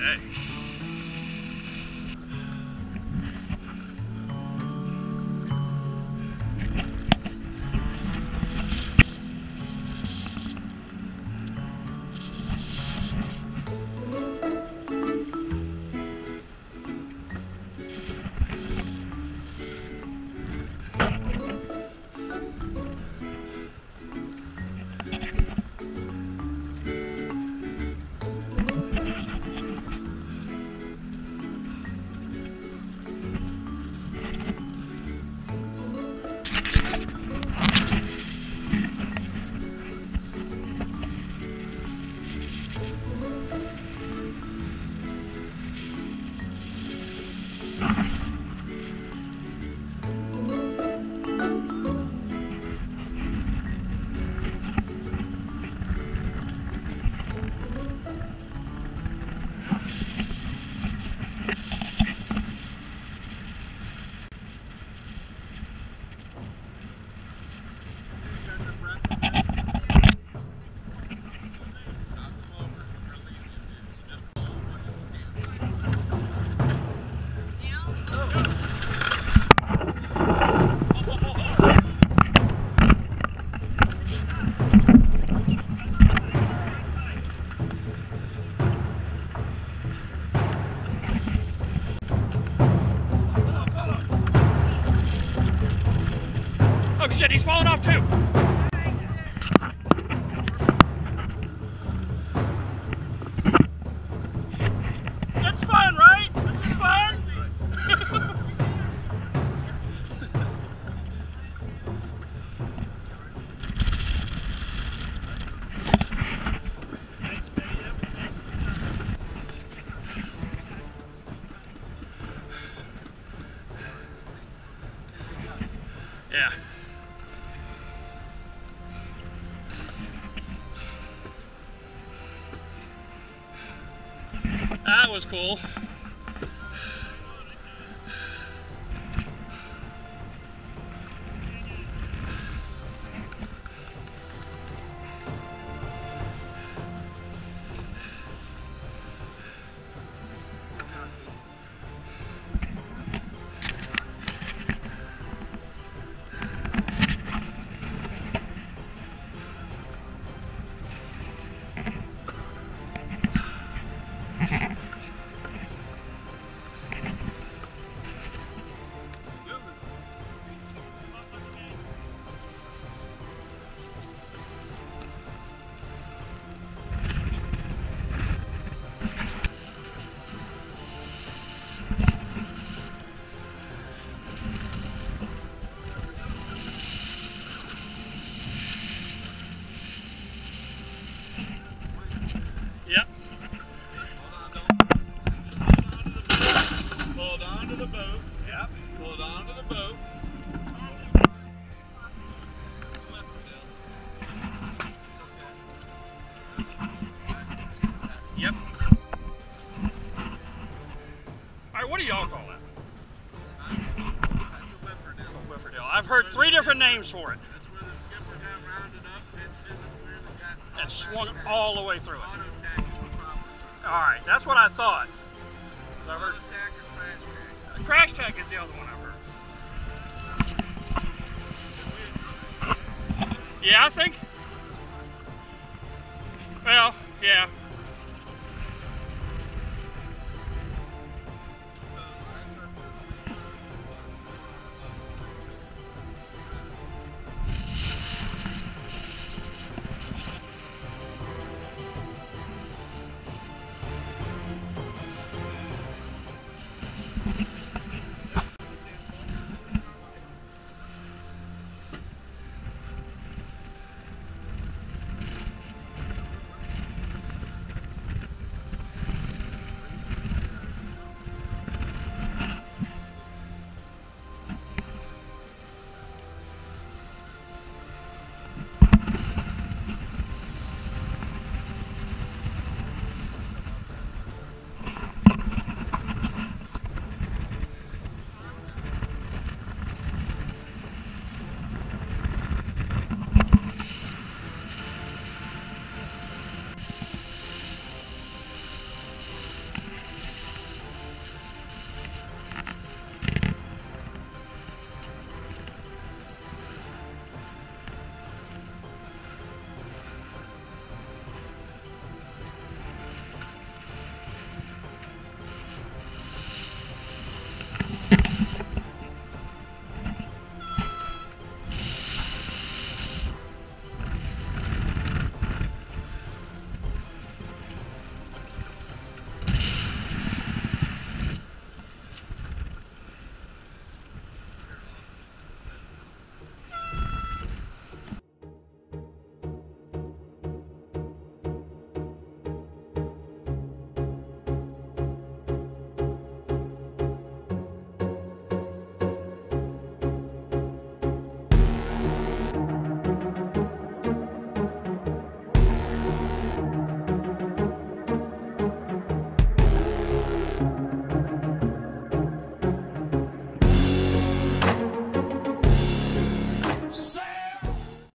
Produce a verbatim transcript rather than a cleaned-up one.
Okay. Oh shit, he's falling off too. That's fun, right? This is fun. Yeah. That was cool. Yep. Hold on to the boat. Yep. Hold on to the boat. Yep. Alright, what do y'all call that? That's a whipper-dill. A whipper-dill. I've heard three different names for it. That's where the skipper got rounded up, pinched in the rear, and got And swung it all the way through it. auto tack is the proper. Alright, that's what I thought. I've heard Auto tack or crash tack. crash tag is the other one I've heard. Yeah, I think. Well, yeah.